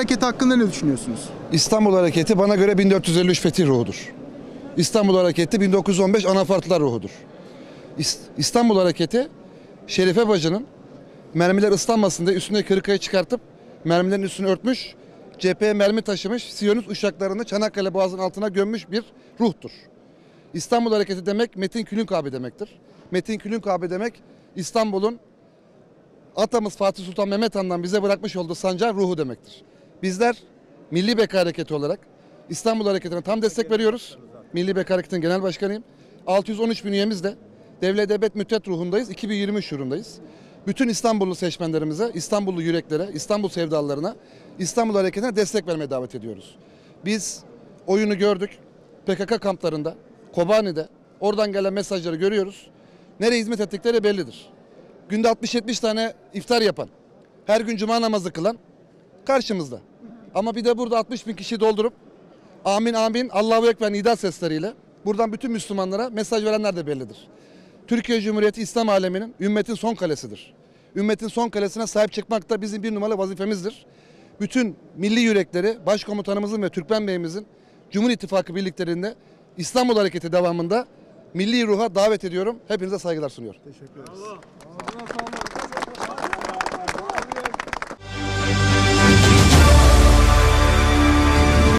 Hareketi hakkında ne düşünüyorsunuz? İstanbul Hareketi bana göre 1453 fetih ruhudur. İstanbul Hareketi 1915 anafartlar ruhudur. İstanbul Hareketi Şerife Bacı'nın mermiler ıslanmasın diye üstüne kırıkayı çıkartıp mermilerin üstünü örtmüş, cepheye mermi taşımış, Siyonist uçaklarını Çanakkale Boğazı'nın altına gömmüş bir ruhtur. İstanbul Hareketi demek Metin Külünk abi demektir. Metin Külünk abi demek İstanbul'un atamız Fatih Sultan Mehmet Han'dan bize bırakmış olduğu sancağın ruhu demektir. Bizler Milli Beka Hareketi olarak İstanbul Hareketi'ne tam destek veriyoruz. Milli Beka Hareketi'nin genel başkanıyım. 613 bin üyemizle devlet ebed müddet ruhundayız. 2023 yılındayız. Bütün İstanbullu seçmenlerimize, İstanbullu yüreklere, İstanbul sevdalılarına, İstanbul Hareketi'ne destek vermeye davet ediyoruz. Biz oyunu gördük. PKK kamplarında, Kobani'de oradan gelen mesajları görüyoruz. Nereye hizmet ettikleri bellidir. Günde 60-70 tane iftar yapan, her gün cuma namazı kılan karşımızda. Ama bir de burada 60 bin kişi doldurup amin amin Allahu Ekber nida sesleriyle buradan bütün Müslümanlara mesaj verenler de bellidir. Türkiye Cumhuriyeti İslam aleminin ümmetin son kalesidir. Ümmetin son kalesine sahip çıkmak da bizim bir numaralı vazifemizdir. Bütün milli yürekleri Başkomutanımızın ve Türkmen Bey'imizin Cumhur İttifakı birliklerinde İstanbul Hareketi devamında milli ruha davet ediyorum. Hepinize saygılar sunuyorum. Teşekkür ederiz.